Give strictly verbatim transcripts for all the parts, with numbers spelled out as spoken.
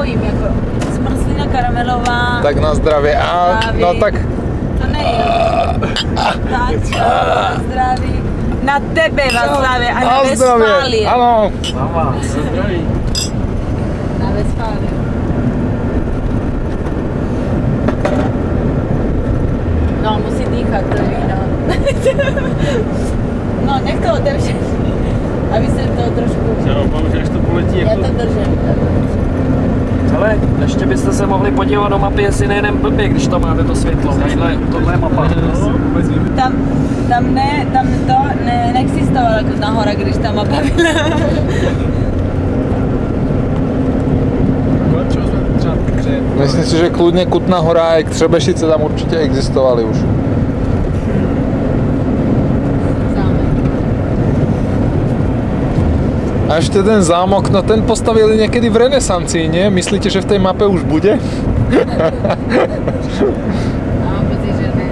nebojím, jako zmrzlina karamelová. Tak na zdraví. A zdraví. no tak... To nejde. Tak, na zdraví. Na tebe, Václavě, a na Westfálii. Ano. Na vás, zdraví. Na Westfálii. No, musí dýchat, to je víno. No, nech to otevřít, aby se to trošku... Jo, bohužel, až to poletí jako... Já to držím. Hele, ještě byste se mohli podívat do mapy, jestli nejenom blbě, když to máte to světlo. Tadyhle, tohle je mapa. Tam, tam ne, tam to ne, neexistovalo Kutná Hora, když ta mapa byla. Myslím si, že kludně Kutná Hora a Třebešice tam určitě existovaly už. A ještě ten zámok, no ten postavili někdy v renesancii, ne? Myslíte, že v té mape už bude? Mám pocit, že ne.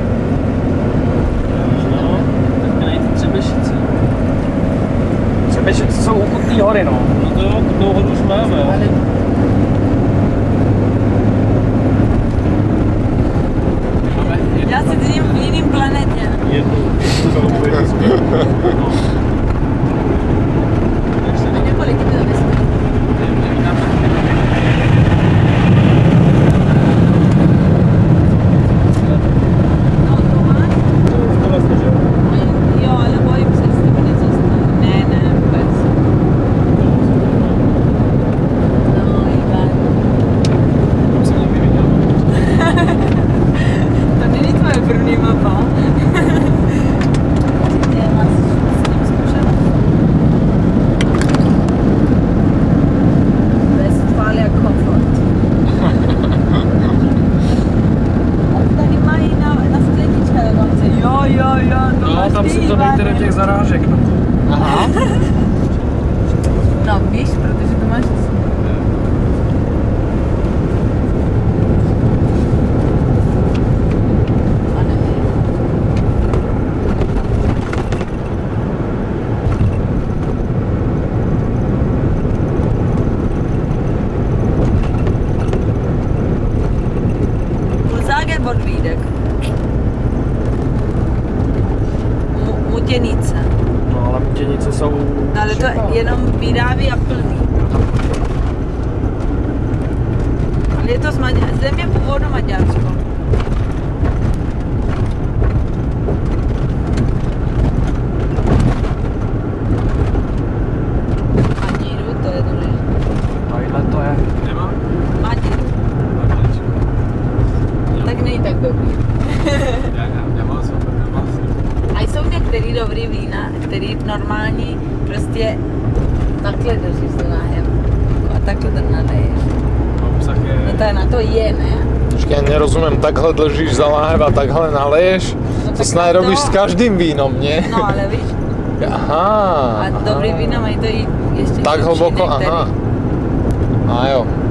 No, tak nejde Třebešice. Třebešice jsou u Kutné Hory, no. No to jo, Kutnou Horu už máme. Ale... Já se cítím v jiném planetě. Jednu. Kolik ty to vyspí? No to má? To vlastně, že? Jo, ale bojím se, jestli mi něco stane. Ne, ne, vůbec. No, Ivan. Tam jsem někdy viděl. To není tvoje první mapa. Ty máš s tím zkušenost. Westfália komfort. A tady mají na, na skleničce dokonce. Jo, jo, jo, to No, máš tam ty, si to Ivane. dejte do těch zarážek, no. Aha. No, víš, protože to máš... A nevím. Pulzáge Bodvídek. Mu- Mutěnice. No, ale mutěnice jsou... No, ale to jenom vyrábí a plný. Ale je to z Maďa- země původu Maďarsko. Madíru, to je důležité. Tadyhle to je. Nemá? Madíru. Tak není tak dobrý. Já, já, já mám super, já mám super. A jsou některý dobrý vína, který normální prostě takhle držíš to náhem. A takhle to naleješ. Obsah je... No to je na to je, ne? Počkej, já nerozumím, takhle držíš za láhev a takhle naleješ? No To tak snad na to- robíš s každým vínom, ne? No ale víš, Aha. a aha. dobrý vína mají to i ještě Tak hlubší hluboko, některý. aha. A jo.